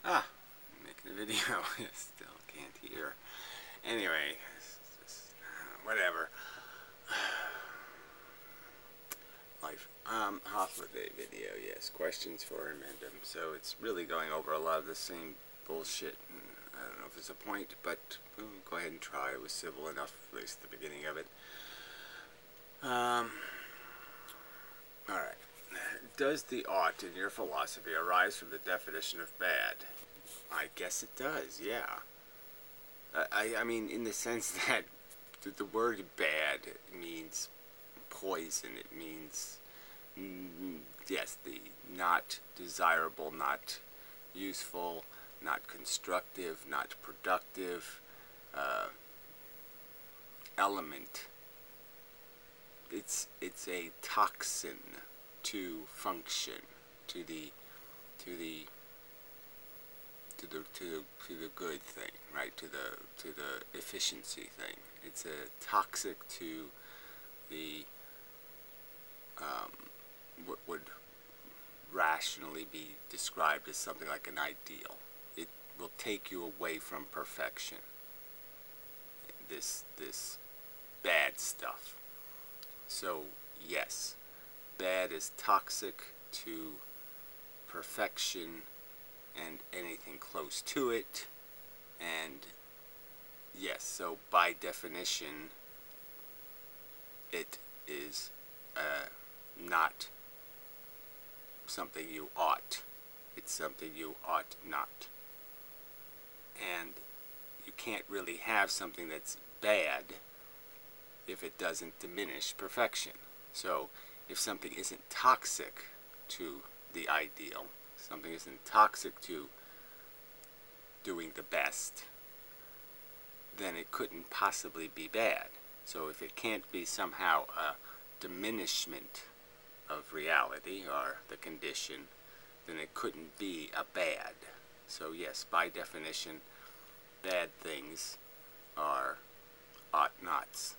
Ah, making a video. Still can't hear. Anyway, whatever. Life. Holiday video. Yes, questions for Amendum. So it's really going over a lot of the same bullshit. I don't know if there's a point, but we'll go ahead and try. It was civil enough, at least at the beginning of it. Alright. Does the ought in your philosophy arise from the definition of bad? I guess it does, yeah. I mean, in the sense that the word bad means poison. It means, yes, the not desirable, not useful, not constructive, not productive element. It's a toxin to function, to the good thing, right? To the efficiency thing. It's a toxic to the what would rationally be described as something like an ideal. It will take you away from perfection. This bad stuff. So yes, bad is toxic to perfection and anything close to it. And yes, so by definition, it is not something you ought. It's something you ought not. And you can't really have something that's bad if it doesn't diminish perfection. So if something isn't toxic to the ideal, something isn't toxic to doing the best, then it couldn't possibly be bad. So if it can't be somehow a diminishment of reality or the condition, then it couldn't be a bad. So yes, by definition, bad things are ought-nots.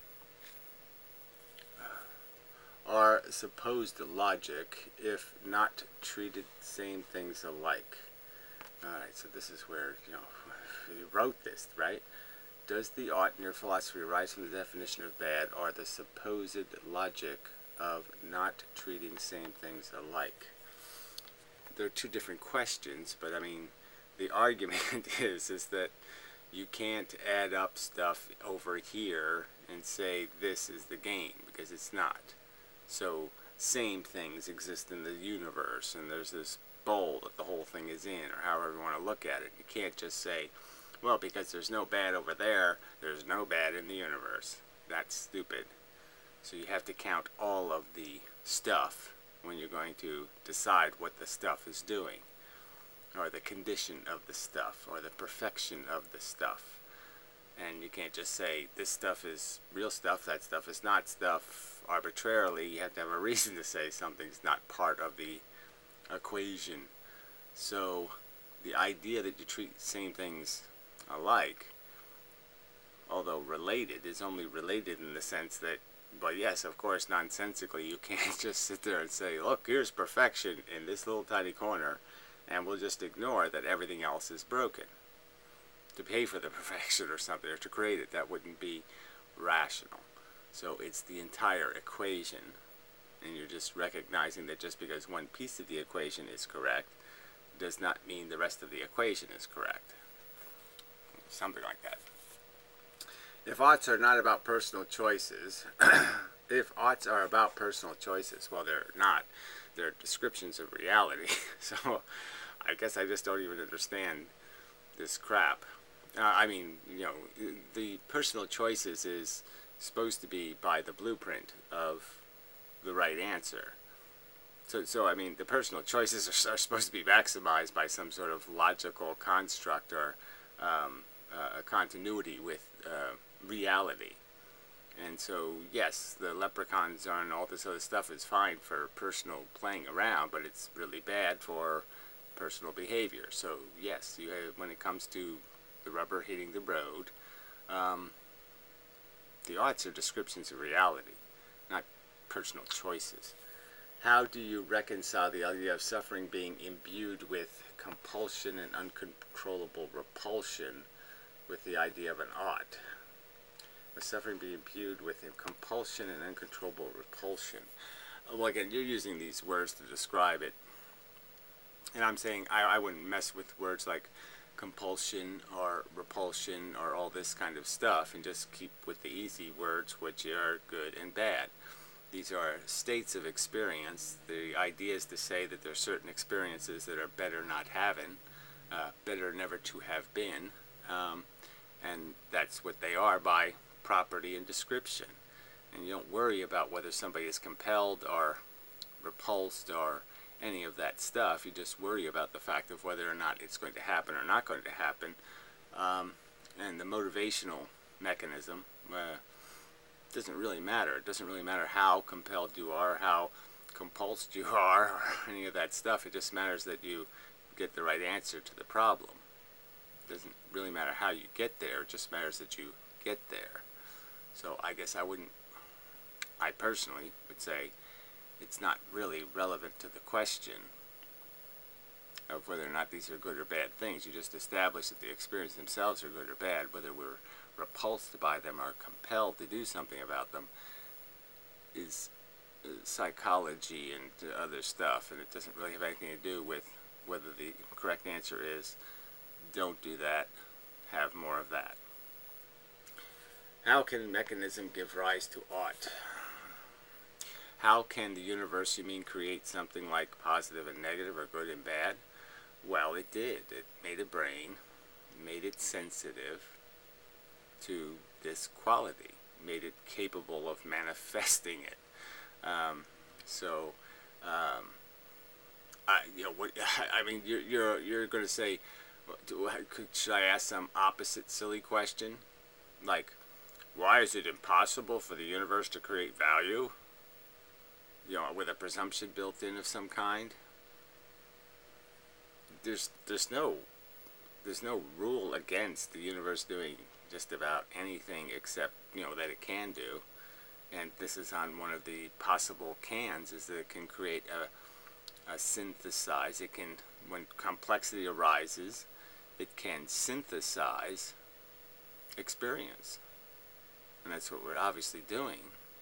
Are supposed logic if not treated same things alike? Alright, so this is where, you wrote this, right? Does the ought in your philosophy arise from the definition of bad or the supposed logic of not treating same things alike? There are two different questions, but I mean, the argument is that you can't add up stuff over here and say this is the game, because it's not. So same things exist in the universe, and there's this bowl that the whole thing is in, or however you want to look at it. You can't just say, well, because there's no bad over there, there's no bad in the universe. That's stupid. So you have to count all of the stuff when you're going to decide what the stuff is doing, or the condition of the stuff, or the perfection of the stuff. And you can't just say, this stuff is real stuff, that stuff is not stuff, arbitrarily. You have to have a reason to say something's not part of the equation. So the idea that you treat same things alike, although related, is only related in the sense that, but yes, of course, nonsensically, you can't just sit there and say, look, here's perfection in this little tiny corner, and we'll just ignore that everything else is broken. To pay for the perfection or something, or to create it, that wouldn't be rational. So it's the entire equation, and you're just recognizing that just because one piece of the equation is correct does not mean the rest of the equation is correct. Something like that. If oughts are not about personal choices, if oughts are about personal choices, well, they're not. They're descriptions of reality. So I guess I just don't even understand this crap. I mean, the personal choices is supposed to be by the blueprint of the right answer. So I mean, the personal choices are supposed to be maximized by some sort of logical construct or a continuity with reality. And so, yes, the leprechauns and all this other stuff is fine for personal playing around, but it's really bad for personal behavior. So, yes, you have, when it comes to the rubber hitting the road, the oughts are descriptions of reality, not personal choices. How do you reconcile the idea of suffering being imbued with compulsion and uncontrollable repulsion with the idea of an ought? The suffering being imbued with compulsion and uncontrollable repulsion. Well, again, you're using these words to describe it. And I'm saying I wouldn't mess with words like compulsion or repulsion or all this kind of stuff, and just keep with the easy words, which are good and bad. These are states of experience. The idea is to say that there are certain experiences that are better not having, better never to have been, and that's what they are by property and description. And you don't worry about whether somebody is compelled or repulsed or any of that stuff. You just worry about the fact of whether or not it's going to happen or not going to happen. And the motivational mechanism doesn't really matter. It doesn't really matter how compelled you are, how compulsed you are, or any of that stuff. It just matters that you get the right answer to the problem. It doesn't really matter how you get there. It just matters that you get there. So I guess I personally would say it's not really relevant to the question of whether or not these are good or bad things. You just establish that the experience themselves are good or bad. Whether we're repulsed by them or compelled to do something about them is psychology and other stuff, and it doesn't really have anything to do with whether the correct answer is don't do that, have more of that. How can mechanism give rise to ought? How can the universe, you mean, create something like positive and negative or good and bad? Well, it did. It made a brain, made it sensitive to this quality, made it capable of manifesting it. You're going to say, should I ask some opposite silly question? Like, why is it impossible for the universe to create value? With a presumption built in of some kind. There's no rule against the universe doing just about anything except that it can do, and this is on one of the possible cans, is that it can create a synthesize. It can, when complexity arises, it can synthesize experience, and that's what we're obviously doing.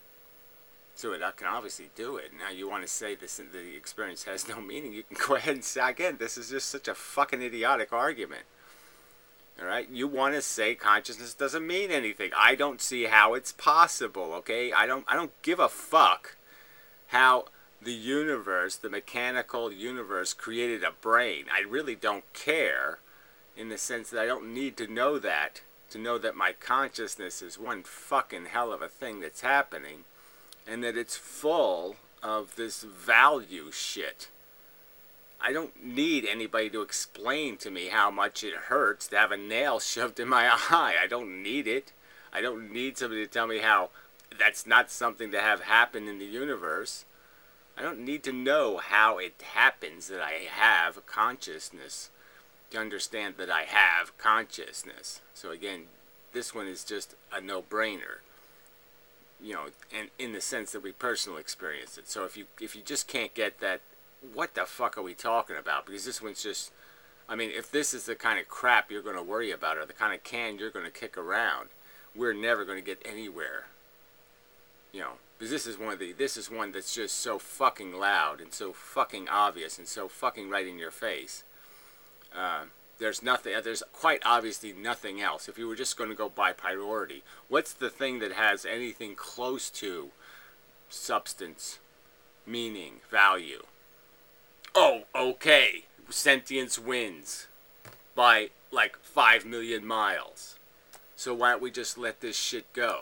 So it can obviously do it. Now you want to say the experience has no meaning, you can go ahead and say, again, this is just such a fucking idiotic argument. Alright? You want to say consciousness doesn't mean anything. I don't see how it's possible, okay? I don't give a fuck how the universe, the mechanical universe, created a brain. I really don't care, in the sense that I don't need to know that my consciousness is one fucking hell of a thing that's happening, and that it's full of this value shit. I don't need anybody to explain to me how much it hurts to have a nail shoved in my eye. I don't need it. I don't need somebody to tell me how that's not something to have happen in the universe. I don't need to know how it happens that I have consciousness to understand that I have consciousness. So again, this one is just a no-brainer. And in the sense that we personally experience it. So if you just can't get that, what the fuck are we talking about? Because this one's just, if this is the kind of crap you're going to worry about, or the kind of can you're going to kick around, we're never going to get anywhere. Because this is one that's just so fucking loud and so fucking obvious and so fucking right in your face. There's quite obviously nothing else. If you were just going to go by priority, what's the thing that has anything close to substance, meaning, value? Oh, okay. Sentience wins by like 5 million miles. So why don't we just let this shit go?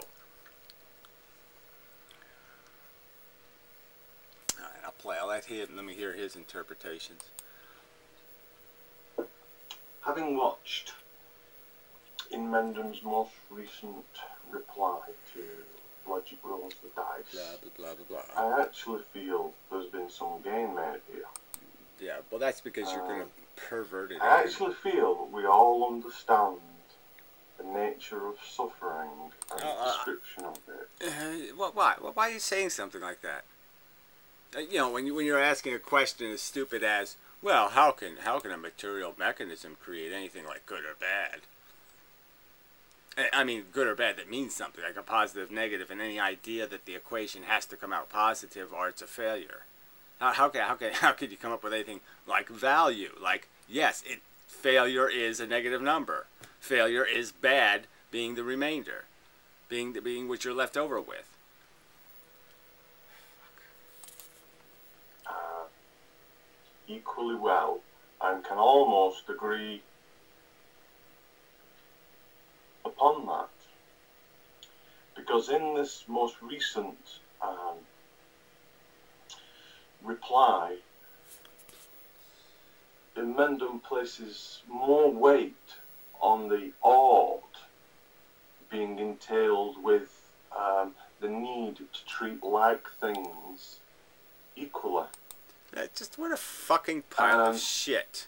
Alright, let me hear his interpretations. Having watched Inmendon's most recent reply to Logic Rolls the Dice, blah, blah, blah, blah. I actually feel there's been some gain made here. Yeah, well, that's because you're going to pervert it. I actually feel that we all understand the nature of suffering and the description of it. Why? Why are you saying something like that? You know, when you're asking a question as stupid as, well, how can a material mechanism create anything like good or bad? I mean, good or bad that means something, like a positive, negative, and any idea that the equation has to come out positive or it's a failure. How could you come up with anything like value? Like, yes, failure is a negative number. Failure is bad being the remainder, being what you're left over with. Equally well, and can almost agree upon that. Because in this most recent reply, Mendham places more weight on the ought being entailed with the need to treat like things equally. Just what a fucking pile of shit.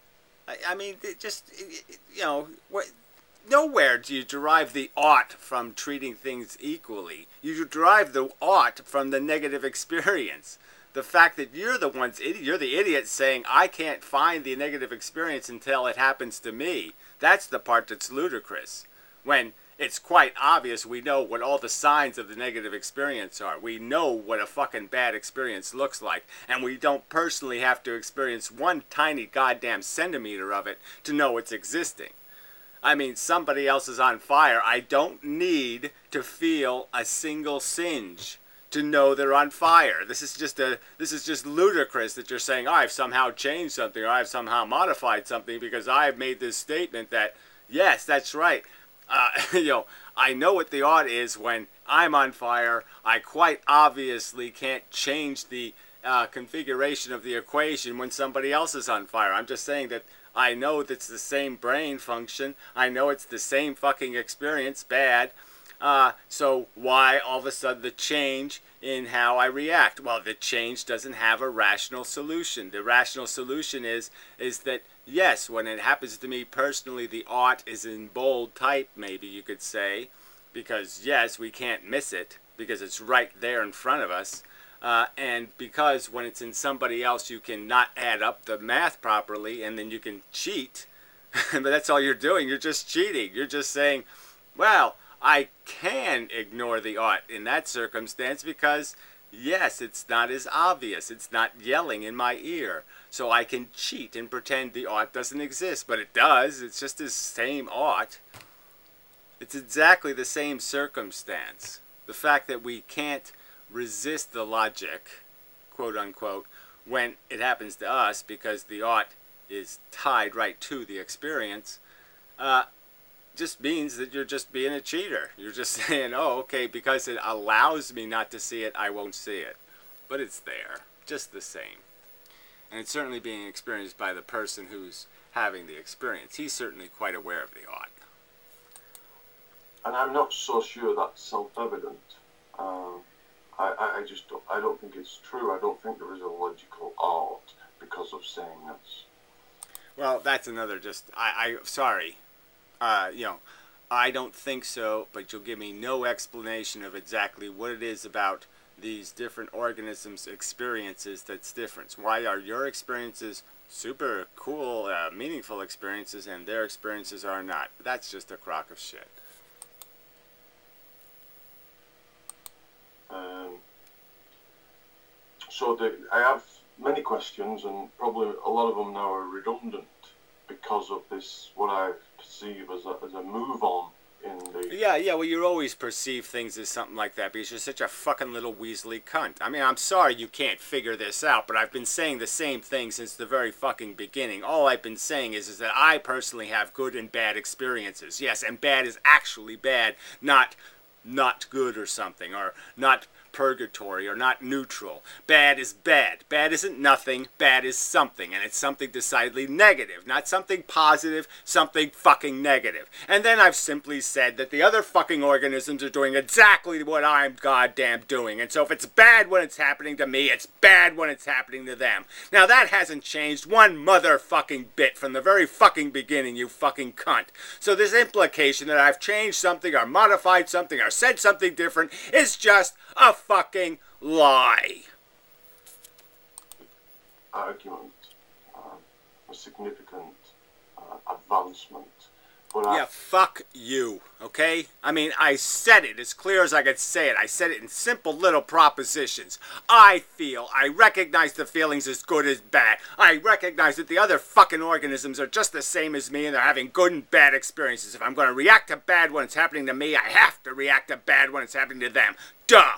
I mean, you know, nowhere do you derive the ought from treating things equally. You derive the ought from the negative experience. The fact that you're the idiot saying, I can't find the negative experience until it happens to me. That's the part that's ludicrous. When it's quite obvious we know what all the signs of the negative experience are. We know what a fucking bad experience looks like. And we don't personally have to experience one tiny goddamn centimeter of it to know it's existing. I mean, somebody else is on fire. I don't need to feel a single singe to know they're on fire. This is just ludicrous that you're saying, oh, I've somehow changed something, or I've somehow modified something because I've made this statement that, yes, that's right. You know, I know what the ought is when I'm on fire. I quite obviously can't change the configuration of the equation when somebody else is on fire. I'm just saying that I know that's the same brain function. I know it's the same fucking experience, bad. So why all of a sudden the change in how I react? Well, the change doesn't have a rational solution. The rational solution is that, yes, when it happens to me personally, the ought is in bold type, maybe you could say, because, yes, we can't miss it, because it's right there in front of us. And because when it's in somebody else, you can not add up the math properly, and then you can cheat. But that's all you're doing. You're just cheating. You're just saying, well, I can ignore the ought in that circumstance because, yes, it's not as obvious. It's not yelling in my ear. So I can cheat and pretend the ought doesn't exist. But it does. It's just the same ought. It's exactly the same circumstance. The fact that we can't resist the logic, quote unquote, when it happens to us because the ought is tied right to the experience, just means that you're just being a cheater. You're just saying, oh, okay, because it allows me not to see it, I won't see it. But it's there, just the same. And it's certainly being experienced by the person who's having the experience. He's certainly quite aware of the ought. And I'm not so sure that's self-evident. I don't think it's true. I don't think there is a logical ought because of saying this. Well, that's another sorry. You know, I don't think so, but you'll give me no explanation of exactly what it is about these different organisms' experiences that's different. Why are your experiences super cool, meaningful experiences, and their experiences are not? That's just a crock of shit. So I have many questions, and probably a lot of them now are redundant because of this, what I perceive as a move on in the... Yeah, well, you always perceive things as something like that because you're such a fucking little weaselly cunt. I mean, I'm sorry you can't figure this out, but I've been saying the same thing since the very fucking beginning. All I've been saying is that I personally have good and bad experiences. Yes, and bad is actually bad, not good or something, or not purgatory, or not neutral. Bad is bad. Bad isn't nothing. Bad is something, and it's something decidedly negative, not something positive, something fucking negative. And then I've simply said that the other fucking organisms are doing exactly what I'm goddamn doing, and so if it's bad when it's happening to me, it's bad when it's happening to them. Now that hasn't changed one motherfucking bit from the very fucking beginning, you fucking cunt. So this implication that I've changed something, or modified something, or said something different is just a fucking lie. argument, a significant advancement. But yeah, fuck you, okay? I mean, I said it as clear as I could say it. I said it in simple little propositions. I recognize the feelings as good as bad. I recognize that the other fucking organisms are just the same as me and they're having good and bad experiences. If I'm going to react to bad when it's happening to me, I have to react to bad when it's happening to them. Duh!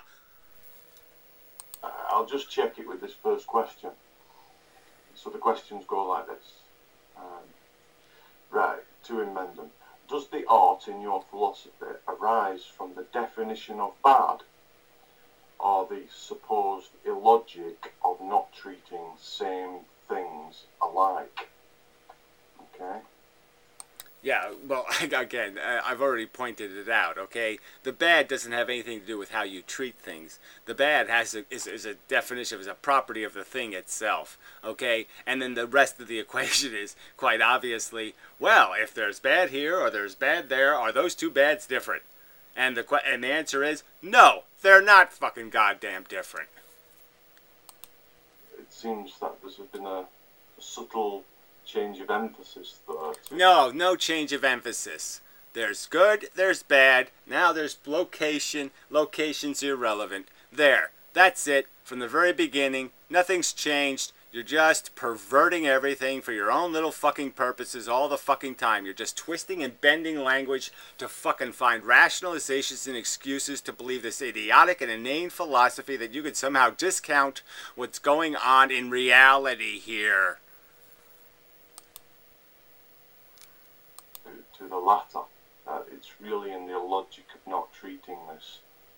I'll just check it with this first question. So the questions go like this. Right, to Mendon. Does the art in your philosophy arise from the definition of bad, or the supposed illogic of not treating same things alike? Okay. Yeah, well, again, I've already pointed it out, okay? The bad doesn't have anything to do with how you treat things. The bad is a definition, is a property of the thing itself, okay? And then the rest of the equation is, quite obviously, well, if there's bad here or there's bad there, are those two bads different? And the answer is, no, they're not fucking goddamn different. It seems that there's been a subtle change of emphasis there. No change of emphasis. There's good, there's bad, now there's location. Location's irrelevant. There, that's it. From the very beginning, nothing's changed. You're just perverting everything for your own little fucking purposes all the fucking time. You're just twisting and bending language to fucking find rationalizations and excuses to believe this idiotic and inane philosophy that you could somehow discount what's going on in reality here. To the latter, it's really in the logic of not treating this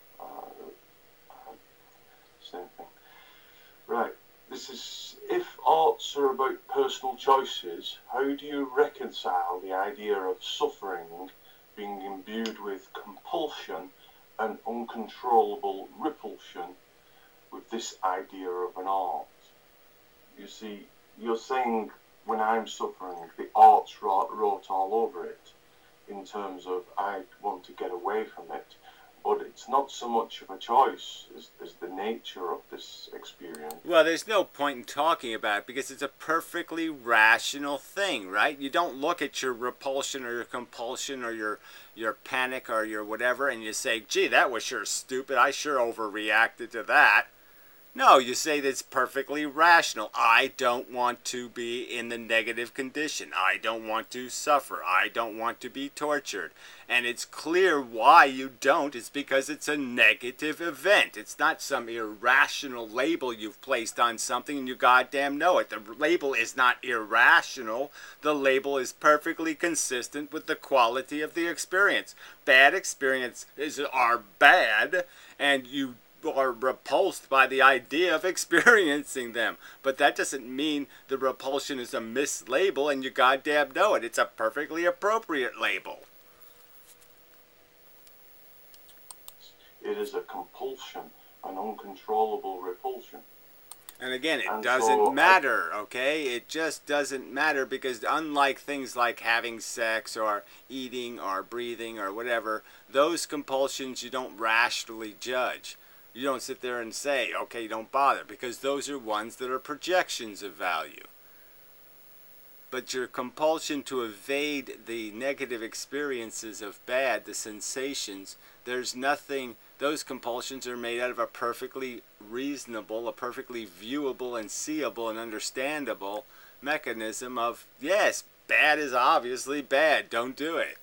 same thing. Right, this is, if arts are about personal choices, how do you reconcile the idea of suffering being imbued with compulsion and uncontrollable repulsion with this idea of an art? You see, you're saying when I'm suffering, the arts wrote all over it in terms of I want to get away from it, but it's not so much of a choice as the nature of this experience. Well, there's no point in talking about it because it's a perfectly rational thing, right? You don't look at your repulsion or your compulsion or your panic or your whatever and you say, gee, that was sure stupid. I sure overreacted to that. No, you say that's perfectly rational. I don't want to be in the negative condition. I don't want to suffer. I don't want to be tortured. And it's clear why you don't. It's because it's a negative event. It's not some irrational label you've placed on something and you goddamn know it. The label is not irrational. The label is perfectly consistent with the quality of the experience. Bad experiences are bad, and you are repulsed by the idea of experiencing them. But that doesn't mean the repulsion is a mislabel and you goddamn know it. It's a perfectly appropriate label. It is a compulsion, an uncontrollable repulsion. And again, it doesn't matter, okay? It just doesn't matter because unlike things like having sex or eating or breathing or whatever, those compulsions you don't rationally judge. You don't sit there and say, okay, don't bother, because those are ones that are projections of value. But your compulsion to evade the negative experiences of bad, the sensations, there's nothing, those compulsions are made out of a perfectly reasonable, a perfectly viewable and seeable and understandable mechanism of, yes, bad is obviously bad, don't do it.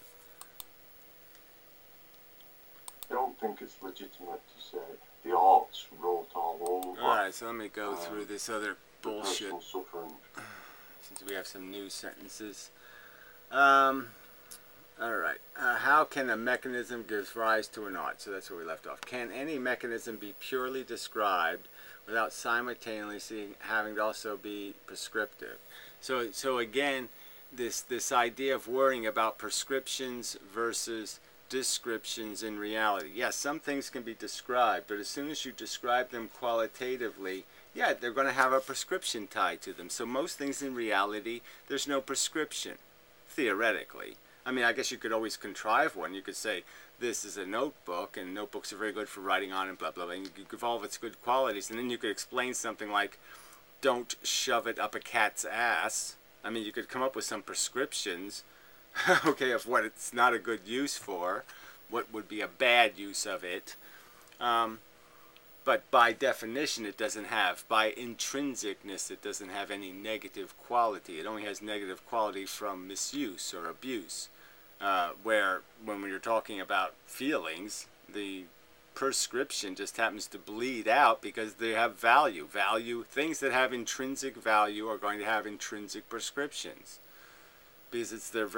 I don't think it's legitimate to say the arts wrote all over. Alright, so let me go through this other bullshit. Suffering. Since we have some new sentences. Alright. How can a mechanism give rise to an art? So that's where we left off. Can any mechanism be purely described without simultaneously having to also be prescriptive? So again, this idea of worrying about prescriptions versus descriptions in reality. Yes, some things can be described, but as soon as you describe them qualitatively, yeah, they're going to have a prescription tied to them. So most things in reality, there's no prescription, theoretically. I mean, I guess you could always contrive one. You could say, this is a notebook, and notebooks are very good for writing on and blah, blah, blah. And you could give all of its good qualities, and then you could explain something like, don't shove it up a cat's ass. I mean, you could come up with some prescriptions, okay, of what it's not a good use for, what would be a bad use of it. But by definition, it doesn't have, by intrinsicness, it doesn't have any negative quality. It only has negative quality from misuse or abuse. Where, when you're talking about feelings, the prescription just happens to bleed out because they have value. Things that have intrinsic value are going to have intrinsic prescriptions. Because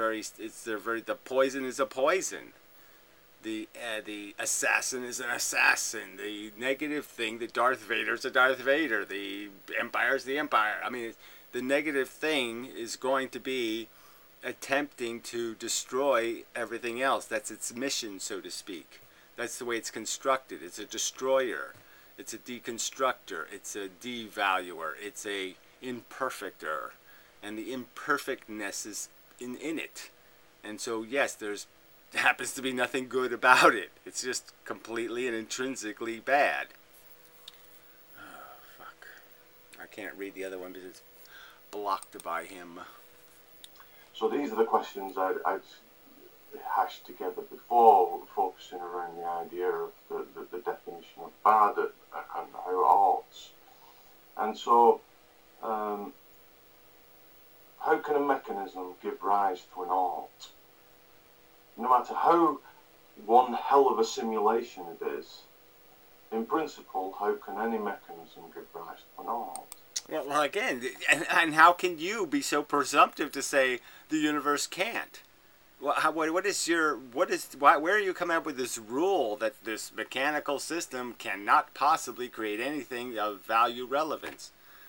the poison is a poison. The assassin is an assassin. The negative thing, the Darth Vader's a Darth Vader. The Empire's the Empire. I mean, the negative thing is going to be attempting to destroy everything else. That's its mission, so to speak. That's the way it's constructed. It's a destroyer. It's a deconstructor. It's a devaluer. It's a imperfecter. And the imperfectness is in it. And so, yes, there's happens to be nothing good about it. It's just completely and intrinsically bad. Oh, fuck. I can't read the other one because it's blocked by him. So these are the questions I'd hashed together before, focusing around the idea of the definition of bad and how it oughts. And so, how can a mechanism give rise to an ought? No matter how one hell of a simulation it is, in principle, how can any mechanism give rise to an ought? Well, again, and how can you be so presumptive to say the universe can't? Well, where are you coming up with this rule that this mechanical system cannot possibly create anything of value relevance?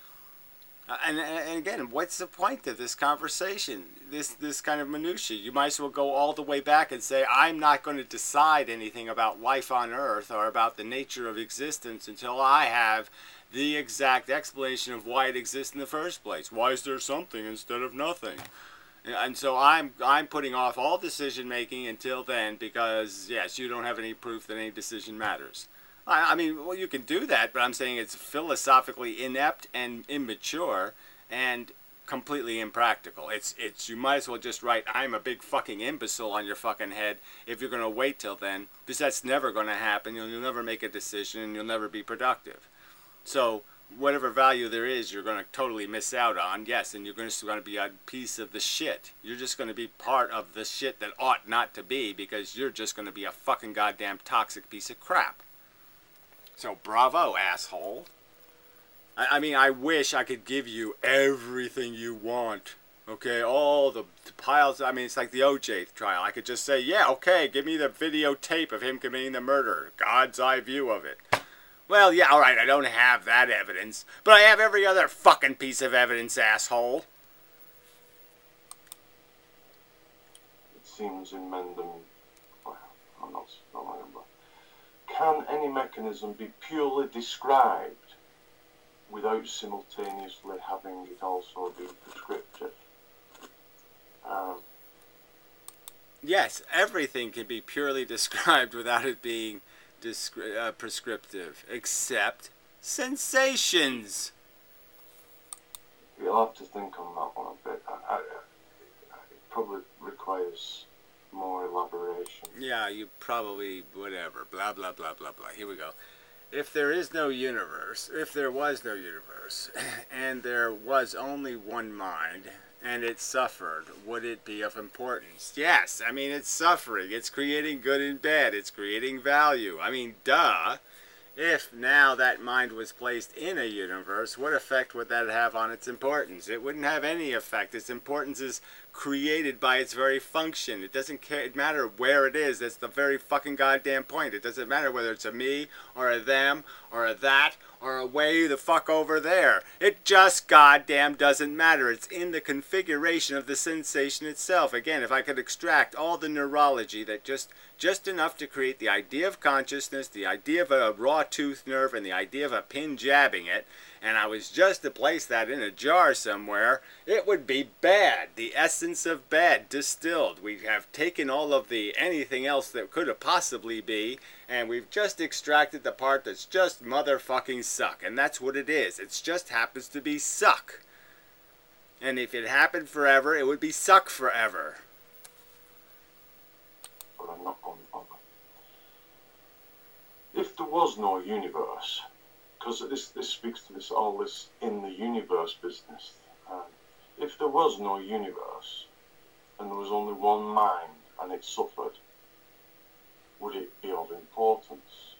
And again, what's the point of this conversation? This kind of minutia. You might as well go all the way back and say, I'm not going to decide anything about life on Earth or about the nature of existence until I have the exact explanation of why it exists in the first place. Why is there something instead of nothing? And so I'm putting off all decision making until then because, yes, you don't have any proof that any decision matters. I mean, well, you can do that, but I'm saying it's philosophically inept and immature and completely impractical. You might as well just write, I'm a big fucking imbecile on your fucking head if you're going to wait till then, because that's never going to happen. You'll never make a decision and you'll never be productive. So whatever value there is, you're going to totally miss out on, yes, and you're going to be a piece of the shit. You're just going to be part of the shit that ought not to be because you're just going to be a fucking goddamn toxic piece of crap. So bravo, asshole. I mean, I wish I could give you everything you want. Okay, all the piles. I mean, it's like the OJ trial. I could just say, yeah, okay, give me the videotape of him committing the murder. God's eye view of it. Well, yeah, all right, I don't have that evidence, but I have every other fucking piece of evidence, asshole. It seems in Mendham, well, I'm not remember. Can any mechanism be purely described without simultaneously having it also be prescriptive? Yes, everything can be purely described without it being prescriptive, except sensations. You'll have to think on that one a bit. It probably requires more elaboration. Yeah, you probably, whatever, blah, blah, blah, blah, blah. Here we go. If there was no universe, and there was only one mind, and it suffered, would it be of importance? Yes, I mean, it's suffering. It's creating good and bad. It's creating value. I mean, duh. If now that mind was placed in a universe, what effect would that have on its importance? It wouldn't have any effect. Its importance is created by its very function. It doesn't matter where it is. That's the very fucking goddamn point. It doesn't matter whether it's a me or a them or a that or a way the fuck over there. It just goddamn doesn't matter. It's in the configuration of the sensation itself. Again, if I could extract all the neurology that just just enough to create the idea of consciousness, the idea of a raw tooth nerve, and the idea of a pin jabbing it, and I was just to place that in a jar somewhere, it would be bad. The essence of bad distilled. We have taken all of the anything else that could have possibly be, and we've just extracted the part that's just motherfucking suck. And that's what it is. It just happens to be suck. And if it happened forever, it would be suck forever. But I'm not going to bother. If there was no universe, because this speaks to this all this in the universe business. If there was no universe and there was only one mind and it suffered, would it be of importance?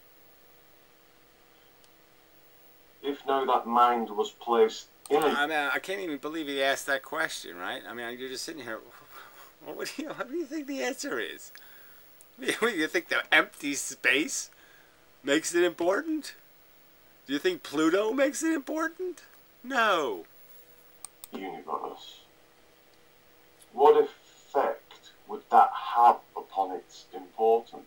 If now that mind was placed in it, I mean, I can't even believe he asked that question, right? I mean, you're just sitting here. What do you think the answer is? You think the empty space makes it important? Do you think Pluto makes it important? No. Universe. What effect would that have upon its importance?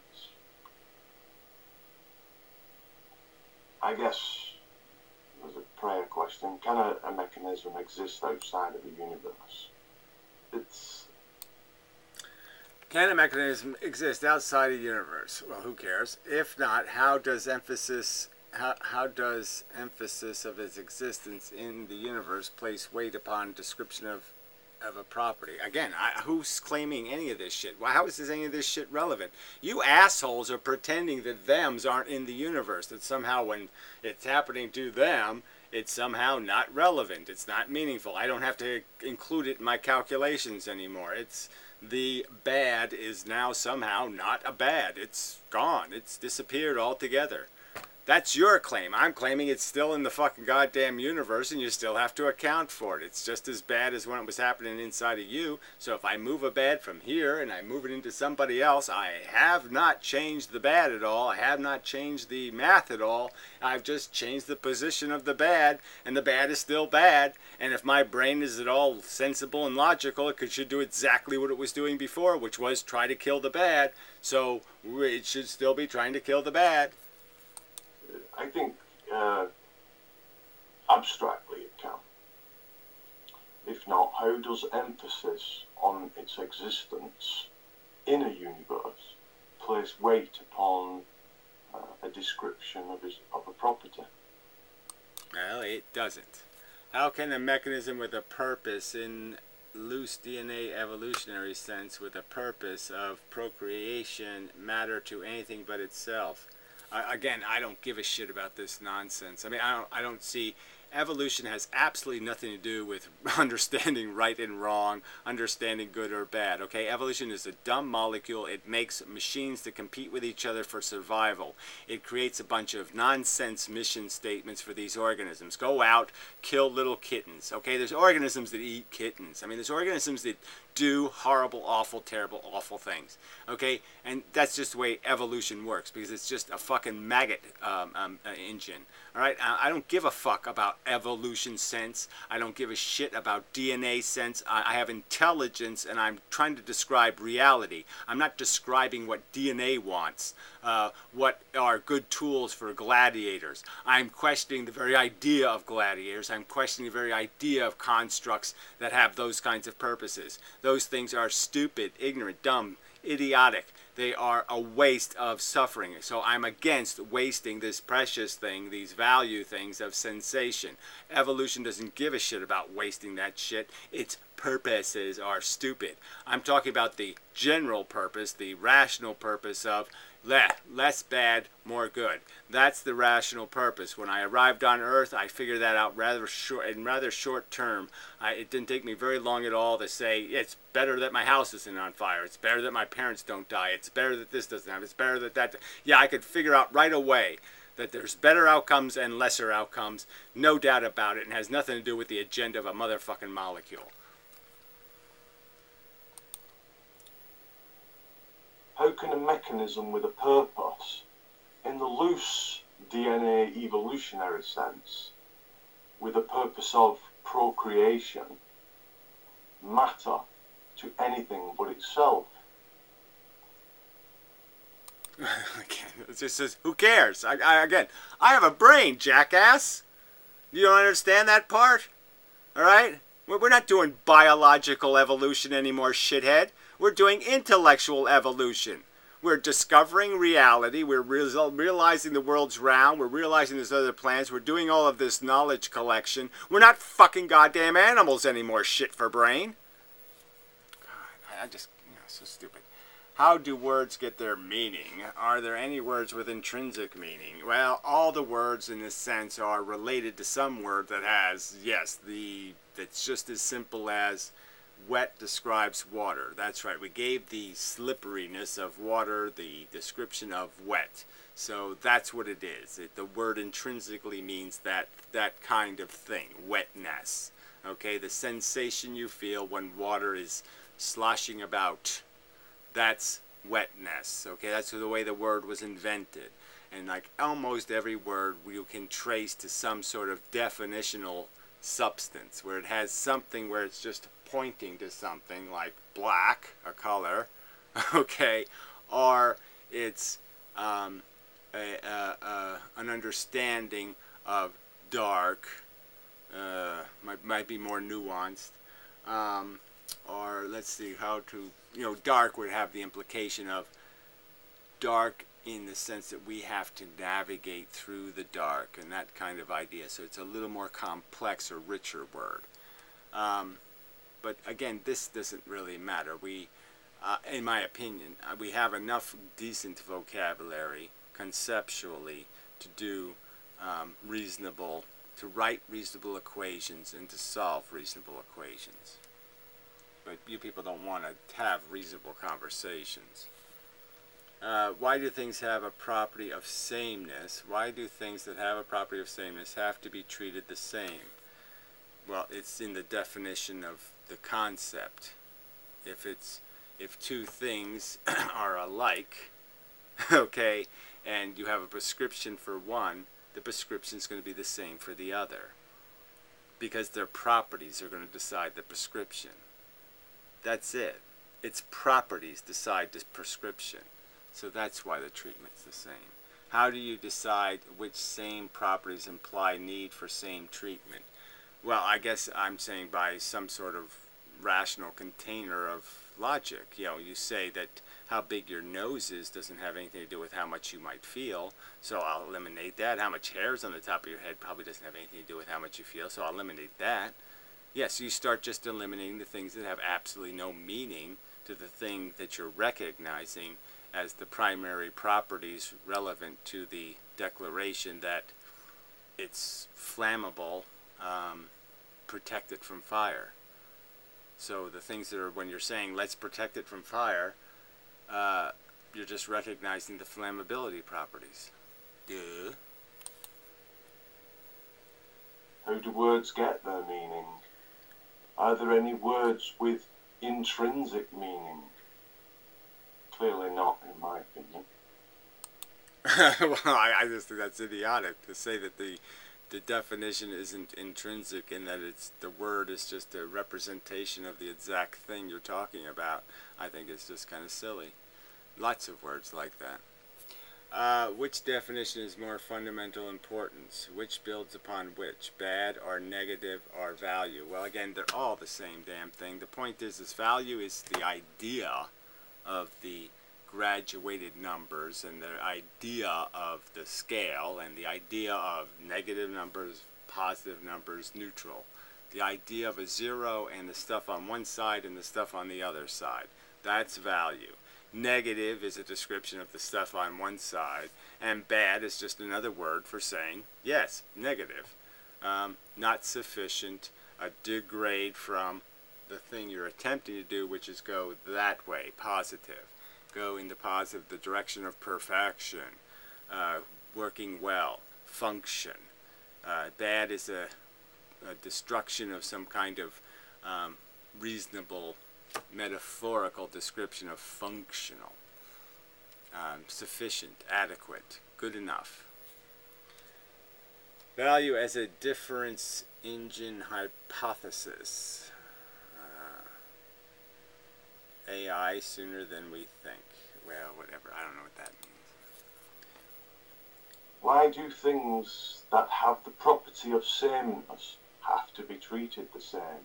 I guess there's a prayer question. Can a mechanism exist outside of the universe? Can a mechanism exist outside of the universe? Well, who cares? If not, how does emphasis of its existence in the universe place weight upon description of a property? Again, who's claiming any of this shit? How is any of this shit relevant? You assholes are pretending that thems aren't in the universe, that somehow when it's happening to them, it's somehow not relevant, it's not meaningful. I don't have to include it in my calculations anymore. The bad is now somehow not a bad. It's gone. It's disappeared altogether. That's your claim. I'm claiming it's still in the fucking goddamn universe and you still have to account for it. It's just as bad as when it was happening inside of you. So if I move a bad from here and I move it into somebody else, I have not changed the bad at all. I have not changed the math at all. I've just changed the position of the bad, and the bad is still bad. And if my brain is at all sensible and logical, it should do exactly what it was doing before, which was try to kill the bad. So it should still be trying to kill the bad. I think abstractly it can. If not, how does emphasis on its existence in a universe place weight upon a description of a property? Well, it doesn't. How can a mechanism with a purpose in loose DNA evolutionary sense with a purpose of procreation matter to anything but itself? Again, I don't give a shit about this nonsense. I mean, I don't see... Evolution has absolutely nothing to do with understanding right and wrong, understanding good or bad, okay? Evolution is a dumb molecule. It makes machines that compete with each other for survival. It creates a bunch of nonsense mission statements for these organisms. Go out, kill little kittens, okay? There's organisms that eat kittens. I mean, there's organisms that do horrible, awful, terrible, awful things, okay? And that's just the way evolution works, because it's just a fucking maggot engine, all right? I don't give a fuck about evolution sense. I don't give a shit about DNA sense. I have intelligence, and I'm trying to describe reality. I'm not describing what DNA wants, what are good tools for gladiators. I'm questioning the very idea of gladiators. I'm questioning the very idea of constructs that have those kinds of purposes. Those things are stupid, ignorant, dumb, idiotic. They are a waste of suffering. So I'm against wasting this precious thing, these value things of sensation. Evolution doesn't give a shit about wasting that shit. Its purposes are stupid. I'm talking about the general purpose, the rational purpose of less bad, more good. That's the rational purpose. When I arrived on Earth, I figured that out rather short term. It didn't take me very long at all to say, it's better that my house isn't on fire. It's better that my parents don't die. It's better that this doesn't happen. It's better that that... Yeah, I could figure out right away that there's better outcomes and lesser outcomes. No doubt about it. And has nothing to do with the agenda of a motherfucking molecule. How can a mechanism with a purpose, in the loose DNA evolutionary sense, with a purpose of procreation, matter to anything but itself? Again, it just says, who cares? Again, I have a brain, jackass. You don't understand that part? All right? We're not doing biological evolution anymore, shithead. We're doing intellectual evolution. We're discovering reality. We're realizing the world's round. We're realizing there's other planets. We're doing all of this knowledge collection. We're not fucking goddamn animals anymore, shit for brain. God, I just, so stupid. How do words get their meaning? Are there any words with intrinsic meaning? Well, all the words in this sense are related to some word that has, yes, that's just as simple as wet describes water. That's right. We gave the slipperiness of water the description of wet. So that's what it is. The word intrinsically means that kind of thing, wetness. Okay, the sensation you feel when water is sloshing about. That's wetness. Okay, that's the way the word was invented. And like almost every word you can trace to some sort of definitional substance, where it has something where it's just pointing to something like black, a color, okay, or it's an understanding of dark, might be more nuanced, or let's see how to, dark would have the implication of dark in the sense that we have to navigate through the dark and that kind of idea. So it's a little more complex or richer word. But again, this doesn't really matter. We, in my opinion, we have enough decent vocabulary conceptually to do to write reasonable equations and to solve reasonable equations. But you people don't want to have reasonable conversations. Why do things have a property of sameness? Why do things that have a property of sameness have to be treated the same? Well, it's in the definition of the concept. If two things are alike, okay, and you have a prescription for one, the prescription is going to be the same for the other, because their properties are going to decide the prescription. That's it. Its properties decide the prescription. So that's why the treatment's the same. How do you decide which same properties imply need for same treatment? Well, I guess I'm saying by some sort of rational container of logic. You say that how big your nose is doesn't have anything to do with how much you might feel, so I'll eliminate that. How much hair is on the top of your head probably doesn't have anything to do with how much you feel, so I'll eliminate that. Yes, you start just eliminating the things that have absolutely no meaning to the thing that you're recognizing as the primary properties relevant to the declaration that it's flammable, protected from fire. So the things that are, when you're saying let's protect it from fire, you're just recognizing the flammability properties. Duh. How do words get their meaning? Are there any words with intrinsic meaning? Clearly not, in my opinion. Well, I just think that's idiotic to say that the definition isn't intrinsic and that the word is just a representation of the exact thing you're talking about. I think it's just kind of silly. Lots of words like that. Which definition is more fundamental importance? Which builds upon which? Bad or negative or value? Well, again, they're all the same damn thing. The point is value is the idea of the graduated numbers and the idea of the scale and the idea of negative numbers, positive numbers, neutral. The idea of a zero and the stuff on one side and the stuff on the other side. That's value. Negative is a description of the stuff on one side, and bad is just another word for saying, yes, negative. Not sufficient, a degrade from the thing you're attempting to do, which is go that way, positive. Go in the positive, the direction of perfection, working well, function. Bad is a destruction of some kind of reasonable metaphorical description of functional. Sufficient, adequate, good enough. Value as a difference engine hypothesis. AI sooner than we think. Well, whatever. I don't know what that means. Why do things that have the property of sameness have to be treated the same?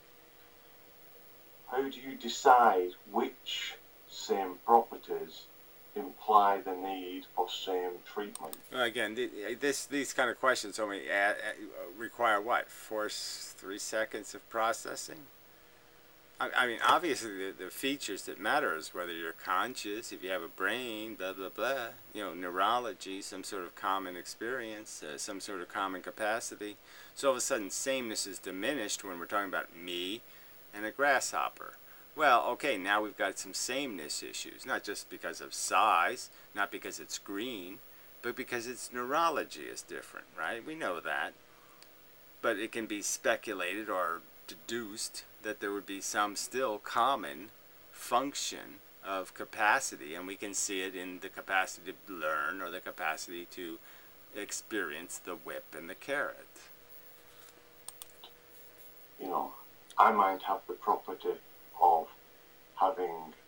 How do you decide which same properties imply the need for same treatment? Well, again, these kind of questions only require what? 3 seconds of processing? I mean, obviously, the features that matter is whether you're conscious, if you have a brain, blah, blah, blah. You know, neurology, some sort of common experience, some sort of common capacity. So all of a sudden, sameness is diminished when we're talking about me and a grasshopper. Well, okay, now we've got some sameness issues, not just because of size, not because it's green, but because its neurology is different, right? We know that. But it can be speculated or deduced that there would be some still common function of capacity, and we can see it in the capacity to learn or the capacity to experience the whip and the carrot. You know, I might have the property of having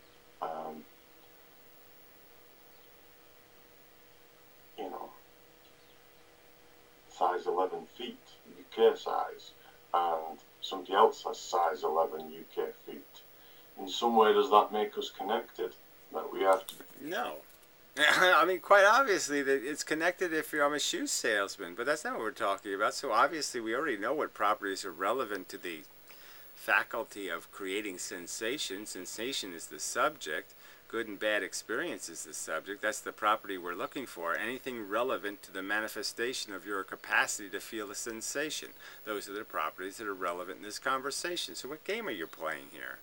you know, size 11 feet UK size, and somebody else has size 11 UK feet. In some way, does that make us connected? That we have to... No. I mean, quite obviously, that it's connected if I'm a shoe salesman, but that's not what we're talking about. So obviously, we already know what properties are relevant to the faculty of creating sensation. Sensation is the subject. Good and bad experience is the subject. That's the property we're looking for. Anything relevant to the manifestation of your capacity to feel a sensation. Those are the properties that are relevant in this conversation. So what game are you playing here?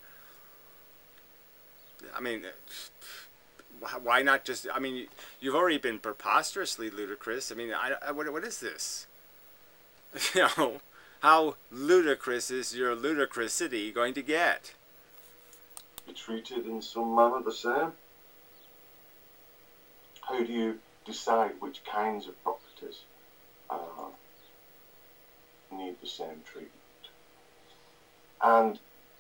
I mean, why not just... I mean, you've already been preposterously ludicrous. I mean, what is this? You know, how ludicrous is your ludicrousity going to get? Be treated in some manner the same? How do you decide which kinds of properties need the same treatment? And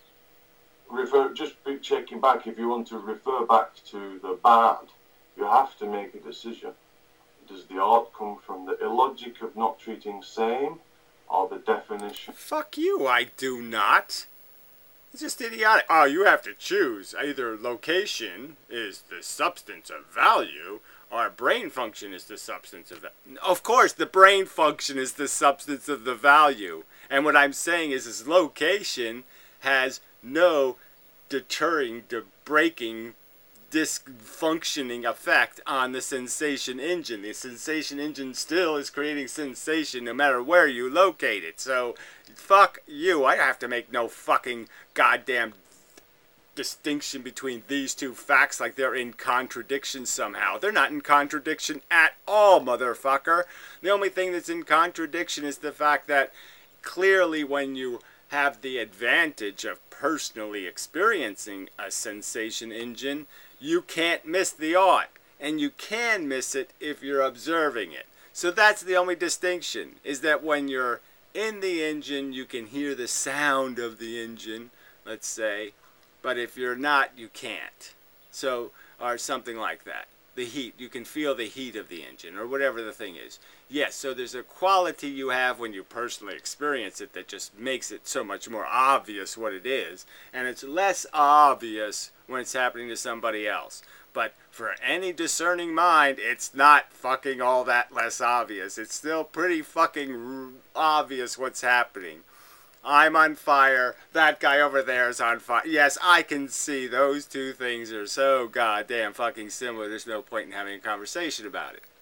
just checking back, if you want to refer back to the bad, you have to make a decision. Does the art come from the illogic of not treating same, or the definition? Fuck you, I do not. It's just idiotic. Oh, you have to choose. Either location is the substance of value, or brain function is the substance of that. Of course, the brain function is the substance of the value. And what I'm saying is location has no deterring, breaking, dysfunctioning effect on the sensation engine. The sensation engine still is creating sensation no matter where you locate it. So, fuck you. I have to make no fucking goddamn distinction between these two facts like they're in contradiction somehow. They're not in contradiction at all, motherfucker. The only thing that's in contradiction is the fact that clearly when you have the advantage of personally experiencing a sensation engine, you can't miss the art, and you can miss it if you're observing it. So that's the only distinction, is that when you're in the engine, you can hear the sound of the engine, let's say, but if you're not, you can't. So, or something like that. The heat, you can feel the heat of the engine, or whatever the thing is. Yes, so there's a quality you have when you personally experience it that just makes it so much more obvious what it is, and it's less obvious when it's happening to somebody else. But for any discerning mind, it's not fucking all that less obvious. It's still pretty fucking obvious what's happening. I'm on fire. That guy over there is on fire. Yes, I can see those two things are so goddamn fucking similar. There's no point in having a conversation about it.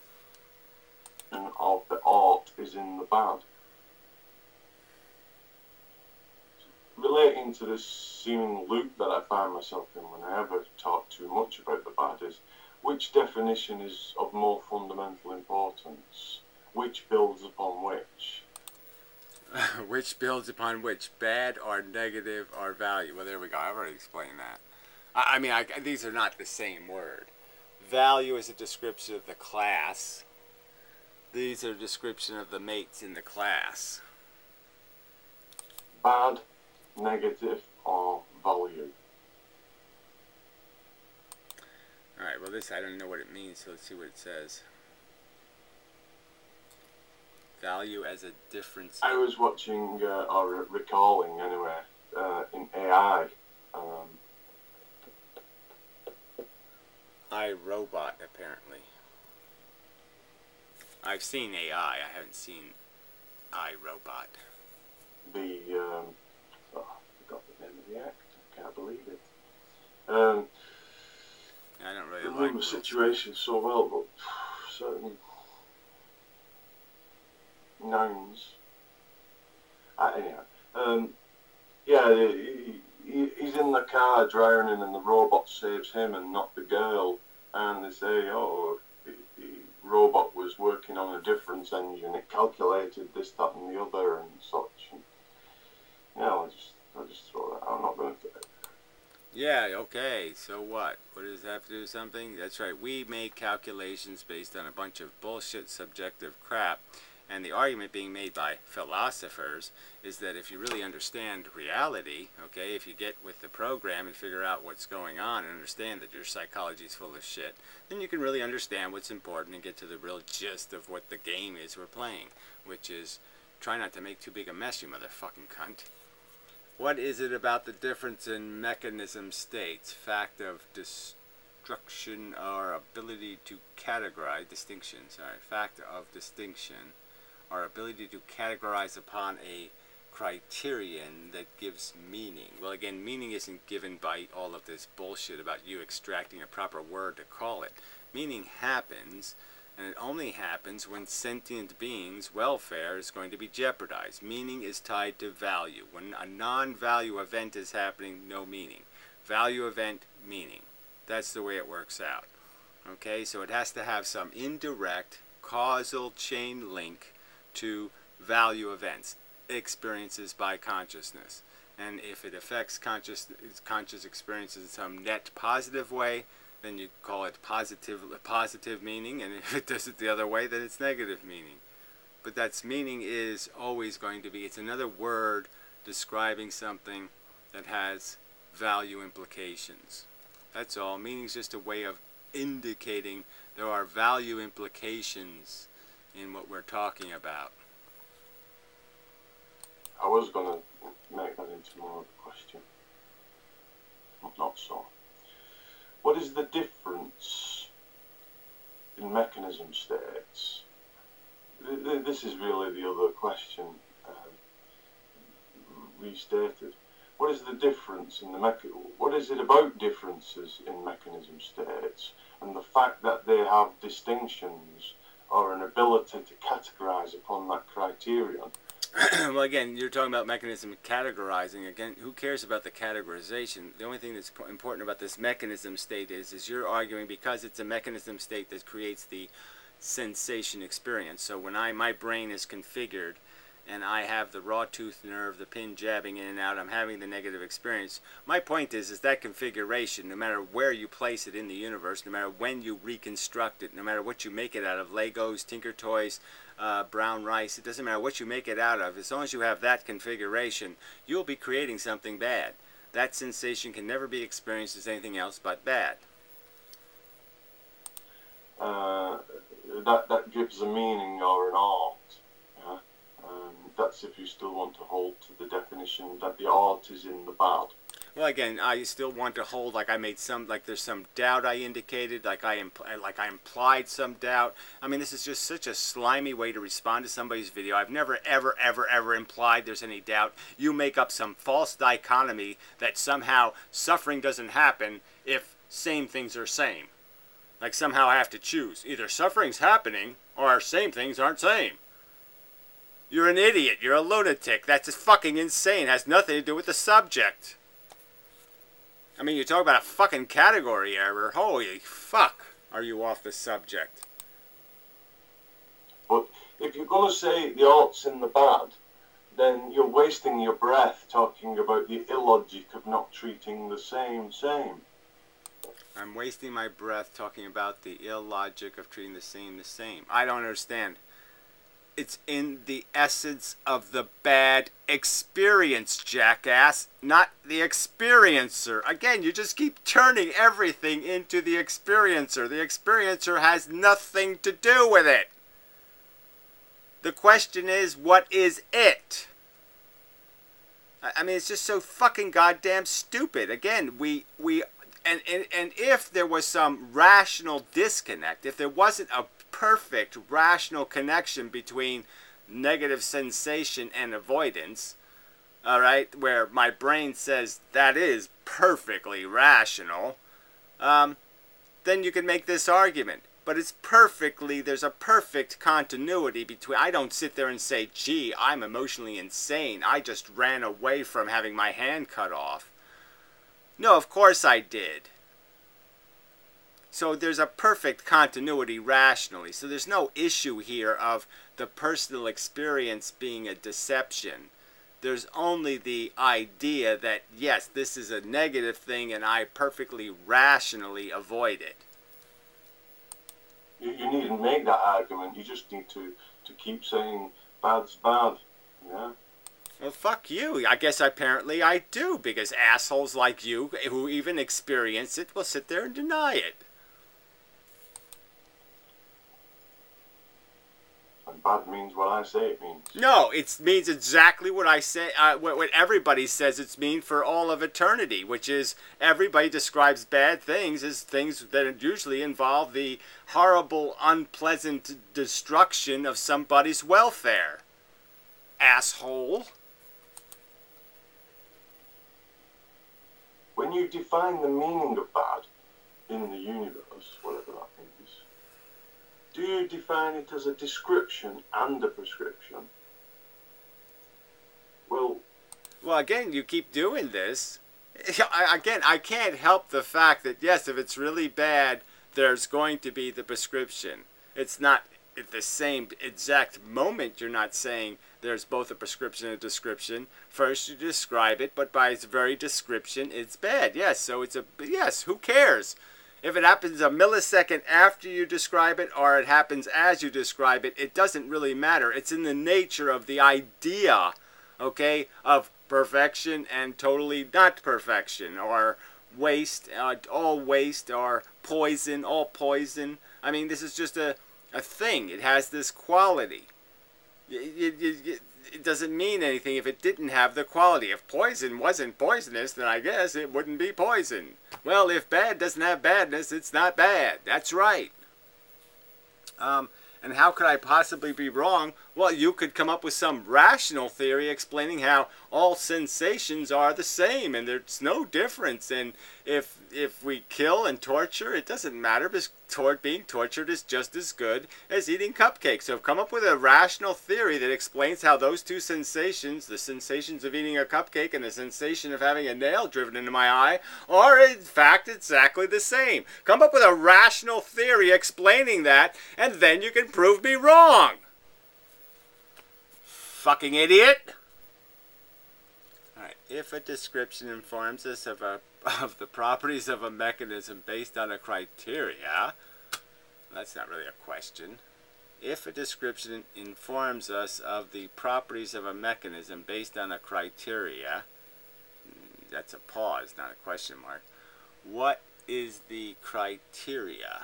Of the art is in the bad. Relating to this seeming loop that I find myself in whenever I talk too much about the bad is, which definition is of more fundamental importance? Which builds upon which? Which builds upon which? Bad or negative or value? Well, there we go. I've already explained that. I mean, these are not the same word. Value is a description of the class. These are a description of the mates in the class. Bad, negative, or value? Alright, well this, I don't know what it means, so let's see what it says. Value as a difference. I was watching, or recalling anyway, in AI. iRobot, apparently. I've seen AI. I haven't seen iRobot. I forgot the name of the actor. I can't believe it. I don't really remember the situation so well, but certain nouns. Anyhow, yeah, he's in the car drowning, and the robot saves him and not the girl. And they say, oh, the robot was working on a difference engine. It calculated this, that, and the other, and such. And, yeah, I'll just throw that out. I'm not going to. Yeah, okay, so what? What does that have to do with something? That's right, we make calculations based on a bunch of bullshit subjective crap, and the argument being made by philosophers is that if you really understand reality, okay, if you get with the program and figure out what's going on and understand that your psychology is full of shit, then you can really understand what's important and get to the real gist of what the game is we're playing, which is try not to make too big a mess, you motherfucking cunt. What is it about the difference in mechanism states, fact of destruction or ability to categorize, fact of distinction, or ability to categorize upon a criterion that gives meaning? Well, again, meaning isn't given by all of this bullshit about you extracting a proper word to call it. Meaning happens, and it only happens when sentient beings' welfare is going to be jeopardized. Meaning is tied to value. When a non-value event is happening, no meaning. Value event, meaning. That's the way it works out. Okay, so it has to have some indirect causal chain link to value events, experiences by consciousness. And if it affects conscious experiences in some net positive way, then you call it positive meaning, and if it does it the other way, then it's negative meaning. But that's meaning is always going to be, it's another word describing something that has value implications. That's all. Meaning is just a way of indicating there are value implications in what we're talking about. I was going to make that into more of a question. Not so. What is the difference in mechanism states? This is really the other question restated. What is the difference in what is it about differences in mechanism states and the fact that they have distinctions or an ability to categorize upon that criterion? Well, again, you're talking about mechanism categorizing. Again, who cares about the categorization? The only thing that's important about this mechanism state is you're arguing because it's a mechanism state that creates the sensation experience. So when my brain is configured and I have the raw tooth nerve, the pin jabbing in and out, I'm having the negative experience. My point is that configuration, no matter where you place it in the universe, no matter when you reconstruct it, no matter what you make it out of, Legos, Tinker Toys, brown rice, it doesn't matter what you make it out of, as long as you have that configuration, you'll be creating something bad. That sensation can never be experienced as anything else but bad. That gives a meaning or an art. Yeah? That's if you still want to hold to the definition that the art is in the bad. Well, again, I still want to hold, like I made some, like there's some doubt I indicated, like I implied some doubt. I mean, this is just such a slimy way to respond to somebody's video. I've never, ever, ever, ever implied there's any doubt. You make up some false dichotomy that somehow suffering doesn't happen if same things are same. Like somehow I have to choose. Either suffering's happening or same things aren't same. You're an idiot. You're a lunatic. That's just fucking insane. It has nothing to do with the subject. I mean, you talk about a fucking category error. Holy fuck, are you off the subject? But if you're going to say the art's in the bad, then you're wasting your breath talking about the illogic of not treating the same. I'm wasting my breath talking about the illogic of treating the same. I don't understand. It's in the essence of the bad experience, jackass, not the experiencer. Again, you just keep turning everything into the experiencer. The experiencer has nothing to do with it. The question is, what is it? I mean, it's just so fucking goddamn stupid. Again, and if there was some rational disconnect, if there wasn't a perfect rational connection between negative sensation and avoidance, all right, where my brain says that is perfectly rational, then you can make this argument. But there's a perfect continuity between, I don't sit there and say, gee, I'm emotionally insane. I just ran away from having my hand cut off. No, of course I did. So there's a perfect continuity rationally. So there's no issue here of the personal experience being a deception. There's only the idea that, yes, this is a negative thing and I perfectly rationally avoid it. You needn't make that argument. You just need to keep saying bad's bad. Yeah. Well, fuck you. I guess apparently I do, because assholes like you who even experience it will sit there and deny it. And bad means what I say it means. No, it means exactly what I say, what everybody says it's mean for all of eternity, which is everybody describes bad things as things that usually involve the horrible, unpleasant destruction of somebody's welfare. Asshole. When you define the meaning of bad in the universe, whatever that means, do you define it as a description and a prescription? Well, again, you keep doing this. I can't help the fact that, yes, if it's really bad, there's going to be the prescription. It's not at the same exact moment. You're not saying there's both a prescription and a description. First you describe it, but by its very description, it's bad. Yes, so yes, who cares? If it happens a millisecond after you describe it or it happens as you describe it, it doesn't really matter. It's in the nature of the idea, okay, of perfection and totally not perfection, or waste, all waste, or poison, all poison. I mean, this is just a thing. It has this quality. It doesn't mean anything if it didn't have the quality. If poison wasn't poisonous, then I guess it wouldn't be poison. Well, if bad doesn't have badness, it's not bad. That's right. And how could I possibly be wrong? Well, you could come up with some rational theory explaining how all sensations are the same and there's no difference. And if we kill and torture, it doesn't matter, because being tortured is just as good as eating cupcakes. So come up with a rational theory that explains how those two sensations, the sensations of eating a cupcake and the sensation of having a nail driven into my eye, are in fact exactly the same. Come up with a rational theory explaining that, and then you can prove me wrong. Fucking idiot. Alright, if a description informs us of the properties of a mechanism based on a criteria, that's not really a question. If a description informs us of the properties of a mechanism based on a criteria, that's a pause, not a question mark. What is the criteria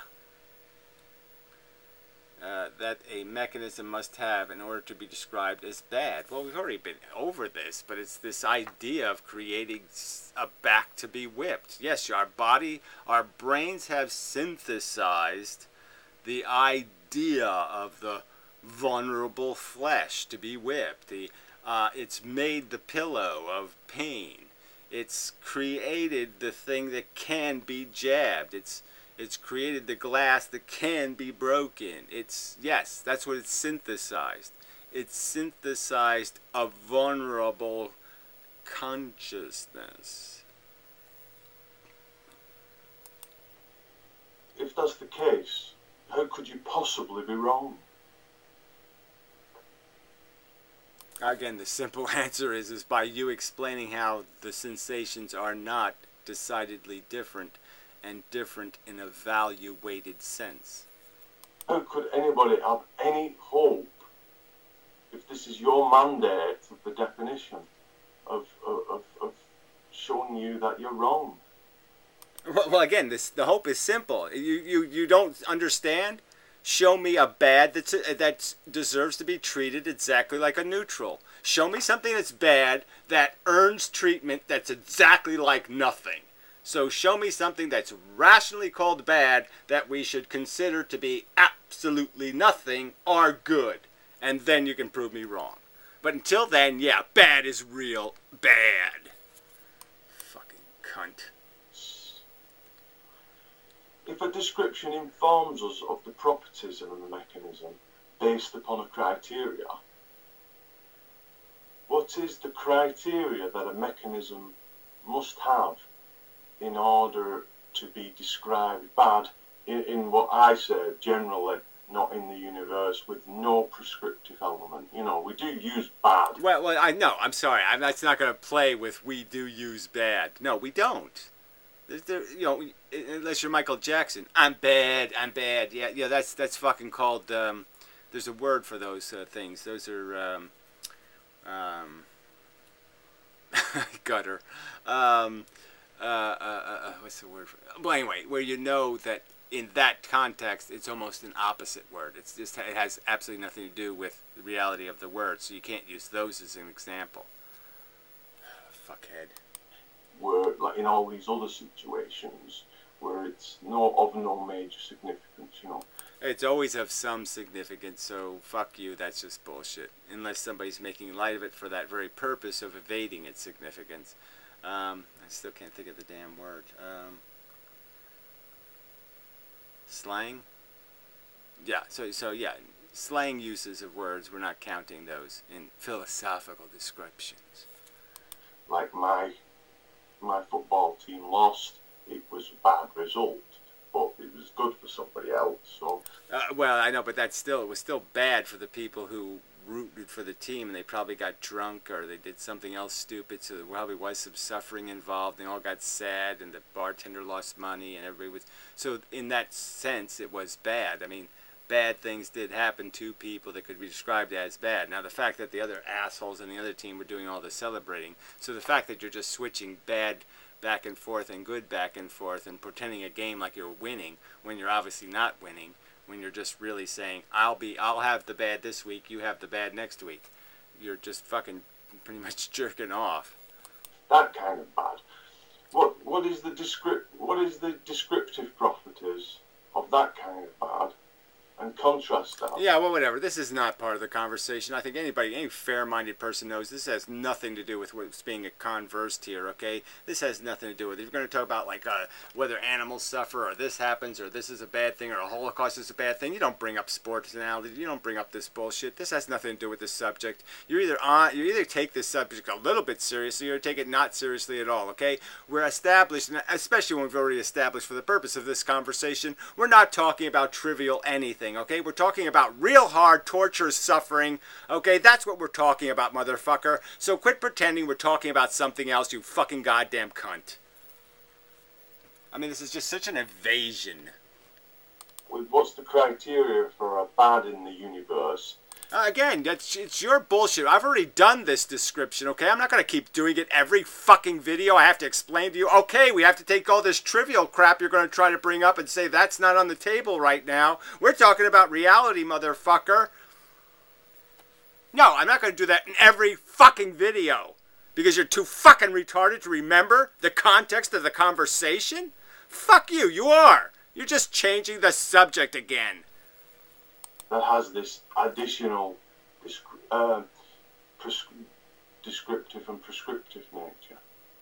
that a mechanism must have in order to be described as bad? Well, we've already been over this, but it's this idea of creating a back to be whipped. Yes, our brains have synthesized the idea of the vulnerable flesh to be whipped. It's made the pillow of pain. It's created the thing that can be jabbed. It's created the glass that can be broken. Yes, that's what it's synthesized. It's synthesized a vulnerable consciousness. If that's the case, how could you possibly be wrong? Again, the simple answer is by you explaining how the sensations are not decidedly different, and different in a value-weighted sense. How could anybody have any hope if this is your mandate of the definition of showing you that you're wrong? Well, again, the hope is simple. You don't understand? Show me a bad that deserves to be treated exactly like a neutral. Show me something that's bad that earns treatment that's exactly like nothing. So show me something that's rationally called bad that we should consider to be absolutely nothing or good. And then you can prove me wrong. But until then, yeah, bad is real bad. Fucking cunt. If a description informs us of the properties of a mechanism based upon a criteria, what is the criteria that a mechanism must have in order to be described bad in what I say generally, not in the universe, with no prescriptive element? You know, we do use bad. Well, I know. I'm sorry. That's not going to play with we do use bad. No, we don't. You know, unless you're Michael Jackson, I'm bad. Yeah, that's fucking called. There's a word for those things. Those are gutter. What's the word for? Well, anyway, where you know that in that context, it's almost an opposite word. It's just it has absolutely nothing to do with the reality of the word, so you can't use those as an example. Fuckhead. Where, like in all these other situations, where it's of no major significance, you know. It's always of some significance, so fuck you, that's just bullshit. Unless somebody's making light of it for that very purpose of evading its significance. I still can't think of the damn word. Slang? Yeah, so yeah, slang uses of words, we're not counting those in philosophical descriptions. Like my football team lost, it was a bad result, but it was good for somebody else. So well, I know, but it was still bad for the people who rooted for the team, and they probably got drunk or they did something else stupid, so there probably was some suffering involved, and they all got sad, and the bartender lost money, and everybody was... So in that sense, it was bad. I mean, bad things did happen to people that could be described as bad. Now, the fact that the other assholes on the other team were doing all the celebrating, so the fact that you're just switching bad back and forth and good back and forth and pretending a game like you're winning when you're obviously not winning, when you're just really saying, I'll have the bad this week, you have the bad next week. You're just fucking pretty much jerking off. That kind of bad. What is the descriptive properties of that kind of bad? And contrast that. Yeah, well, whatever. This is not part of the conversation. I think any fair-minded person knows this has nothing to do with what's being conversed here, okay? This has nothing to do with it. If you're going to talk about, like, whether animals suffer or this happens or this is a bad thing or a Holocaust is a bad thing, you don't bring up sports analogy. You don't bring up this bullshit. This has nothing to do with this subject. You either take this subject a little bit seriously or take it not seriously at all, okay? We're established, especially when we've already established for the purpose of this conversation, we're not talking about trivial anything. Okay, we're talking about real hard torture, suffering. Okay, that's what we're talking about, motherfucker. So quit pretending we're talking about something else, you fucking goddamn cunt. I mean, this is just such an evasion. What's the criteria for a bad in the universe? Again, it's your bullshit. I've already done this description, okay? I'm not going to keep doing it every fucking video. I have to explain to you, okay, we have to take all this trivial crap you're going to try to bring up and say that's not on the table right now. We're talking about reality, motherfucker. No, I'm not going to do that in every fucking video because you're too fucking retarded to remember the context of the conversation. Fuck you, you are. You're just changing the subject again. That has this additional descriptive and prescriptive nature.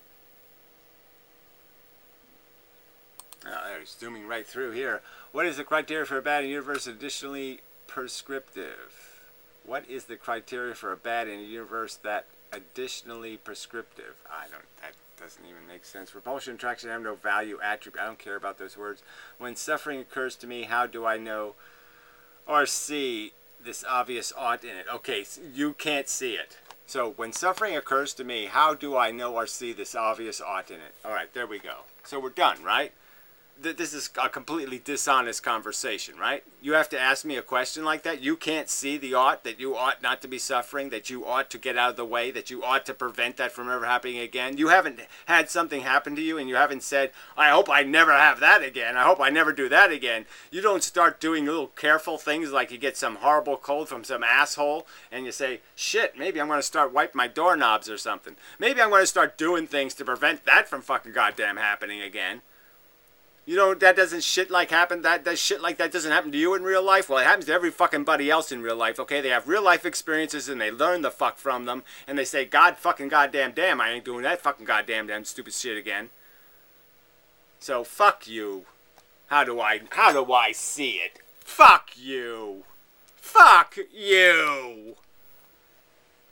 They're zooming right through here. What is the criteria for a bad in a universe additionally prescriptive? What is the criteria for a bad in a universe that additionally prescriptive? That doesn't even make sense. Repulsion and attraction have no value attribute. I don't care about those words. When suffering occurs to me, how do I know or see this obvious ought in it? Okay, so you can't see it. So when suffering occurs to me, how do I know or see this obvious ought in it? All right, there we go. So we're done, right? this is a completely dishonest conversation, right? You have to ask me a question like that. You can't see the ought, that you ought not to be suffering, that you ought to get out of the way, that you ought to prevent that from ever happening again. You haven't had something happen to you and you haven't said, I hope I never have that again. I hope I never do that again. You don't start doing little careful things like you get some horrible cold from some asshole and you say, shit, maybe I'm going to start wiping my doorknobs or something. Maybe I'm going to start doing things to prevent that from fucking goddamn happening again. You know, that doesn't shit like happen. That shit like that doesn't happen to you in real life. Well, it happens to every fucking buddy else in real life. Okay, they have real life experiences and they learn the fuck from them, and they say, God fucking goddamn damn, I ain't doing that fucking goddamn damn stupid shit again. So fuck you. How do I see it? Fuck you. Fuck you.